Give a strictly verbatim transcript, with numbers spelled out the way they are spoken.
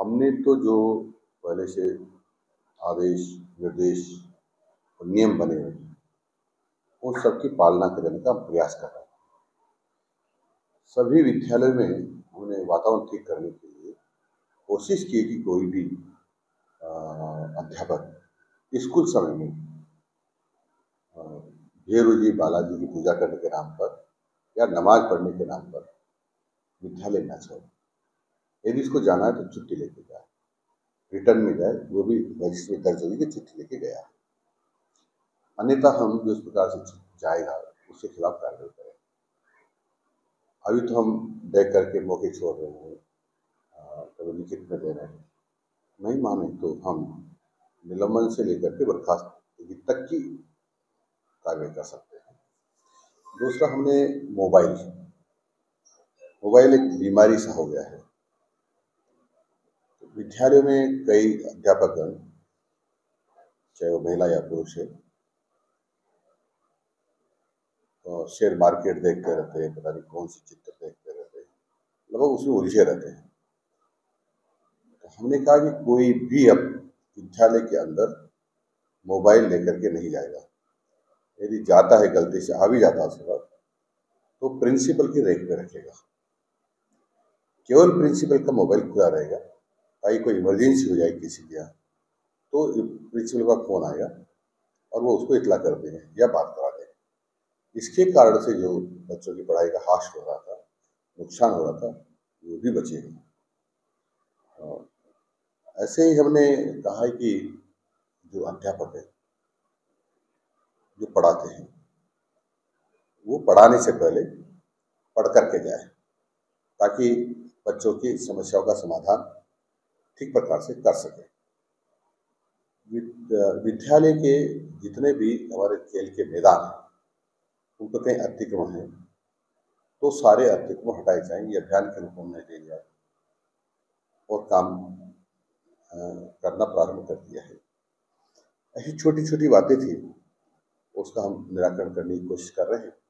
हमने तो जो पहले से आदेश, निर्देश और नियम बने हुए हैं, उन सब की पालना करने का हम प्रयास कर रहे हैं। सभी विद्यालयों में हमने वातावरण ठीक करने के लिए कोशिश की कि कोई भी अ, अध्यापक स्कूल समय में अ, भैरव जी, बालाजी की पूजा करने के नाम पर या नमाज पढ़ने के नाम पर विद्यालय न छोड़े। यदि इसको जाना है तो छुट्टी लेके जाए, रिटर्न में जाए, वो भी रजिस्टर में दर्ज होगी कि छुट्टी लेके गया। अन्यथा हम जो इस प्रकार से जाएगा उसके खिलाफ कार्रवाई करें। अभी तो हम देख करके मौके छोड़ रहे हैं, कभी लिखित में दे रहे हैं, नहीं माने तो हम निलंबन से लेकर के बर्खास्त तक की कार्रवाई कर सकते हैं। दूसरा, हमने मोबाइल मोबाइल एक बीमारी सा हो गया है। विद्यालयों में कई अध्यापक, चाहे वो महिला या पुरुष है, तो शेयर मार्केट देखते रहते हैं, पता नहीं कौन सी चित्र देखते रहते हैं, लगभग उसमें उलझे रहते हैं। तो हमने कहा कि कोई भी अब विद्यालय के अंदर मोबाइल लेकर के नहीं जाएगा। यदि जाता है, गलती से आ भी जाता है उसके बाद, तो प्रिंसिपल की रेख पे रखेगा। केवल प्रिंसिपल का मोबाइल खुला रहेगा, ताकि कोई इमरजेंसी हो जाए किसी के यहाँ तो प्रिंसिपल का फोन आएगा और वो उसको इतला कर देंगे या बात करा देंगे। इसके कारण से जो बच्चों की पढ़ाई का हाश हो रहा था, नुकसान हो रहा था, वो भी बचेगा। ऐसे ही हमने कहा है कि जो अध्यापक है, जो पढ़ाते हैं, वो पढ़ाने से पहले पढ़ करके जाए, ताकि बच्चों की समस्याओं का समाधान ठीक प्रकार से कर सके। विद्यालय के जितने भी हमारे खेल के मैदान हैं, उन पर कहीं अतिक्रमण है तो सारे अतिक्रमण हटाए जाएंगे, अभियान के रूप में ले लिया और काम करना प्रारंभ कर दिया है। ऐसी छोटी छोटी बातें थी, उसका हम निराकरण करने की कोशिश कर रहे हैं।